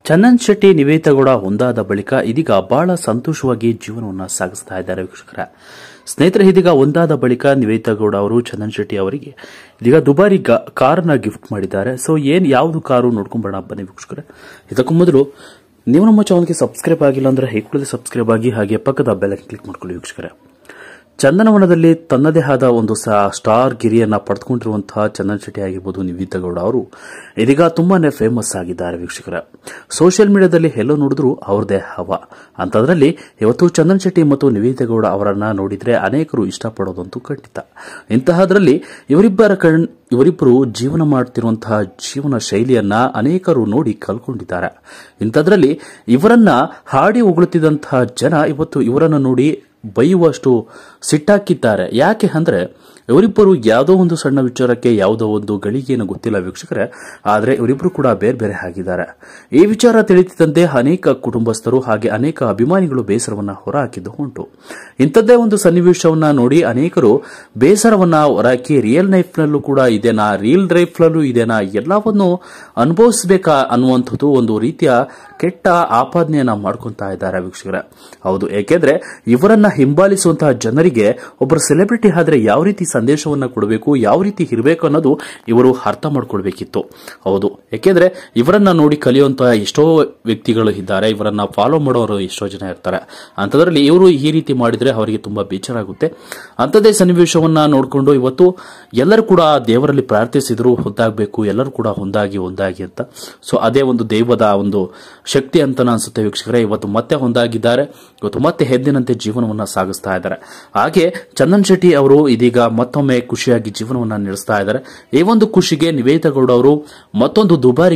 ಚಂದನ್ ಶೆಟ್ಟಿ ನಿವೇದಿತಾ ಗೌಡ ಒಂದಾದ ಬಳಿಕ ಇದೀಗ ಬಹಳ ಸಂತೋಷವಾಗಿ ಜೀವನವನ್ನು ಸಾಗಿಸ್ತಾ ಇದ್ದಾರೆ ವೀಕ್ಷಕರ. ಸ್ನೇಹಿತರೆ, ಇದೀಗ ಒಂದಾದ ಬಳಿಕ ನಿವೇದಿತಾ ಗೌಡ ಅವರು ಚಂದನ್ ಶೆಟ್ಟಿ ಅವರಿಗೆ ಇದೀಗ ದುಬಾರಿ ಕಾರನ್ನ ಗಿಫ್ಟ್ ಮಾಡಿದ್ದಾರೆ. ಸೊ ಯಾವುದು ಕಾರು ನೋಡ್ಕೊಂಡ್ ಬರೋಣ ಬನ್ನಿ ವೀಕ್ಷಕರೇ. ಇದಕ್ಕೂ ಮೊದಲು ನೀವು ನಮ್ಮ ಚಾನಲ್ಗೆ ಸಬ್ಸ್ಕ್ರೈಬ್ ಆಗಿಲ್ಲ ಅಂದ್ರೆ ಹೇಗೆ ಸಬ್ಸ್ಕ್ರೈಬ್ ಆಗಿ, ಹಾಗೆ ಪಕ್ಕದ ಬೆಲ್ ಐಕಾನ್ ಕ್ಲಿಕ್ ಮಾಡ್ಕೊಳ್ಳಿ ವೀಕ್ಷಕರೇ. ಚಂದನವನದಲ್ಲಿ ತನ್ನದೇ ಆದ ಒಂದು ಸ್ಟಾರ್ ಗಿರಿಯನ್ನ ಪಡೆದುಕೊಂಡಿರುವಂತಹ ಚಂದನ್ ಶೆಟ್ಟಿ ಆಗಿರ್ಬೋದು, ನಿವೇದಿತಾ ಗೌಡ ಅವರು ಇದೀಗ ತುಂಬಾನೇ ಫೇಮಸ್ ಆಗಿದ್ದಾರೆ ವೀಕ್ಷಕರ. ಸೋಷಿಯಲ್ ಮೀಡಿಯಾದಲ್ಲಿ ಎಲ್ಲೋ ನೋಡಿದ್ರು ಅವ್ರದೇ ಹವಾ. ಅಂತದ್ರಲ್ಲಿ ಇವತ್ತು ಚಂದನ್ ಶೆಟ್ಟಿ ಮತ್ತು ನಿವೇದಿತಾ ಗೌಡ ಅವರನ್ನ ನೋಡಿದ್ರೆ ಅನೇಕರು ಇಷ್ಟಪಡೋದಂತೂ ಖಂಡಿತ. ಇಂತಹದ್ರಲ್ಲಿ ಇವರಿಬ್ಬರು ಜೀವನ ಮಾಡುತ್ತಿರುವಂತಹ ಜೀವನ ಶೈಲಿಯನ್ನ ಅನೇಕರು ನೋಡಿ ಕಲ್ಕೊಂಡಿದ್ದಾರೆ. ಇಂಥದ್ರಲ್ಲಿ ಇವರನ್ನ ಹಾಡಿ ಹೊಗಳುತ್ತಿದ್ದಂತಹ ಜನ ಇವತ್ತು ಇವರನ್ನು ನೋಡಿ ಬೈಯುವಷ್ಟು ಸಿಟ್ಟಾಕಿದ್ದಾರೆ. ಯಾಕೆ ಅಂದ್ರೆ ಇವರಿಬ್ಬರು ಯಾವುದೋ ಒಂದು ಸಣ್ಣ ವಿಚಾರಕ್ಕೆ ಯಾವುದೋ ಒಂದು ಗಳಿಗೇನು ಗೊತ್ತಿಲ್ಲ ವೀಕ್ಷಕರೇ, ಆದರೆ ಇವರಿಬ್ಬರು ಕೂಡ ಬೇರೆ ಬೇರೆ ಆಗಿದ್ದಾರೆ. ಈ ವಿಚಾರ ತಿಳಿಯುತ್ತಿದ್ದಂತೆ ಅನೇಕ ಕುಟುಂಬಸ್ಥರು ಹಾಗೆ ಅನೇಕ ಅಭಿಮಾನಿಗಳು ಬೇಸರವನ್ನ ಹೊರಹಾಕಿದ್ದು ಉಂಟು. ಇಂಥದ್ದೇ ಒಂದು ಸನ್ನಿವೇಶವನ್ನ ನೋಡಿ ಅನೇಕರು ಬೇಸರವನ್ನ ಹೊರಹಾಕಿ ರಿಯಲ್ ಲೈಫ್ನಲ್ಲೂ ಕೂಡ ಇದೇನಾ, ರಿಯಲ್ ಲೈಫ್ನಲ್ಲೂ ಇದೇನಾ, ಎಲ್ಲವನ್ನು ಅನುಭವಿಸಬೇಕಾ ಅನ್ನುವಂಥದ್ದು ಒಂದು ರೀತಿಯ ಕೆಟ್ಟ ಆಪಾದನೆಯನ್ನ ಮಾಡ್ಕೊಂತಾ ಇದ್ದಾರೆ ವೀಕ್ಷಕರೇ. ಹೌದು, ಏಕೆಂದ್ರೆ ಇವರನ್ನ ಹಿಂಬಾಲಿಸುವಂತಹ ಜನರಿಗೆ ಒಬ್ಬರು ಸೆಲೆಬ್ರಿಟಿ ಆದ್ರೆ ಯಾವ ರೀತಿ ಸಂದೇಶವನ್ನ ಕೊಡಬೇಕು, ಯಾವ ರೀತಿ ಇರಬೇಕು ಅನ್ನೋದು ಇವರು ಅರ್ಥ ಮಾಡ್ಕೊಳ್ಬೇಕಿತ್ತು. ಹೌದು, ಯಾಕೆಂದ್ರೆ ಇವರನ್ನ ನೋಡಿ ಕಲಿಯುವಂತಹ ಎಷ್ಟೋ ವ್ಯಕ್ತಿಗಳು ಇದ್ದಾರೆ, ಇವರನ್ನ ಫಾಲೋ ಮಾಡೋರು ಎಷ್ಟೋ ಜನ ಇರ್ತಾರೆ. ಅಂತದ್ರಲ್ಲಿ ಇವರು ಈ ರೀತಿ ಮಾಡಿದ್ರೆ ಅವರಿಗೆ ತುಂಬಾ ಬೇಜಾರಾಗುತ್ತೆ. ಅಂಥದ್ದೇ ಸನ್ನಿವೇಶವನ್ನ ನೋಡಿಕೊಂಡು ಇವತ್ತು ಎಲ್ಲರೂ ಕೂಡ ದೇವರಲ್ಲಿ ಪ್ರಾರ್ಥಿಸಿದ್ರು ಹೊಂದಾಗಬೇಕು, ಎಲ್ಲರೂ ಕೂಡ ಹೊಂದಾಗಿ ಅಂತ. ಸೊ ಅದೇ ಒಂದು ದೈವದ ಒಂದು ಶಕ್ತಿ ಅಂತ ಅನ್ಸುತ್ತೆ ವೀಕ್ಷಕರೇ. ಇವತ್ತು ಮತ್ತೆ ಹೊಂದಾಗಿದ್ದಾರೆ, ಇವತ್ತು ಮತ್ತೆ ಹೆದ್ದಿನಂತೆ ಜೀವನವನ್ನ ಸಾಗಿಸ್ತಾ ಇದ್ದಾರೆ. ಹಾಗೆ ಚಂದನ್ ಶೆಟ್ಟಿ ಅವರು ಇದೀಗ ಮತ್ತೊಮ್ಮೆ ಖುಷಿಯಾಗಿ ಜೀವನವನ್ನ ನಡೆಸ್ತಾ ಇದ್ದಾರೆ. ಈ ಒಂದು ಖುಷಿಗೆ ನಿವೇದಿತಾ ಗೌಡ ಅವರು ಮತ್ತೊಂದು ದುಬಾರಿ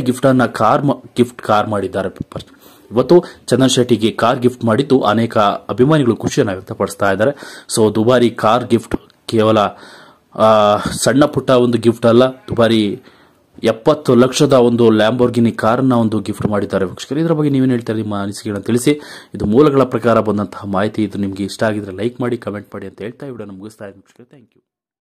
ಕಾರ್ ಮಾಡಿದ್ದಾರೆ. ಇವತ್ತು ಚಂದನ್ ಶೆಟ್ಟಿಗೆ ಕಾರ್ ಗಿಫ್ಟ್ ಮಾಡಿದ್ದು ಅನೇಕ ಅಭಿಮಾನಿಗಳು ಖುಷಿಯನ್ನು ವ್ಯಕ್ತಪಡಿಸ್ತಾ ಇದ್ದಾರೆ. ಸೊ ದುಬಾರಿ ಕಾರ್ ಗಿಫ್ಟ್ ಕೇವಲ ಸಣ್ಣ ಪುಟ್ಟ ಒಂದು ಗಿಫ್ಟ್ ಅಲ್ಲ, ದುಬಾರಿ 70 ಲಕ್ಷದ ಒಂದು ಲ್ಯಾಂಬೋರ್ಗಿನಿ ಕಾರನ್ನ ಒಂದು ಗಿಫ್ಟ್ ಮಾಡಿದ್ದಾರೆ ವೀಕ್ಷಕರು. ಇದರ ಬಗ್ಗೆ ನೀವೇನು ಹೇಳ್ತಾರೆ, ನಿಮ್ಮ ಅನಿಸಿಕೆಗಳನ್ನು ತಿಳಿಸಿ. ಇದು ಮೂಲಗಳ ಪ್ರಕಾರ ಬಂದಂತಹ ಮಾಹಿತಿ. ಇದು ನಿಮಗೆ ಇಷ್ಟ ಆಗಿದ್ರೆ ಲೈಕ್ ಮಾಡಿ, ಕಮೆಂಟ್ ಮಾಡಿ ಅಂತ ಹೇಳ್ತಾ ವಿಡಿಯೋನ ಮುಗಿಸ್ತಾ ಇದ್ದೀನಿ ವೀಕ್ಷಕರು. Thank you.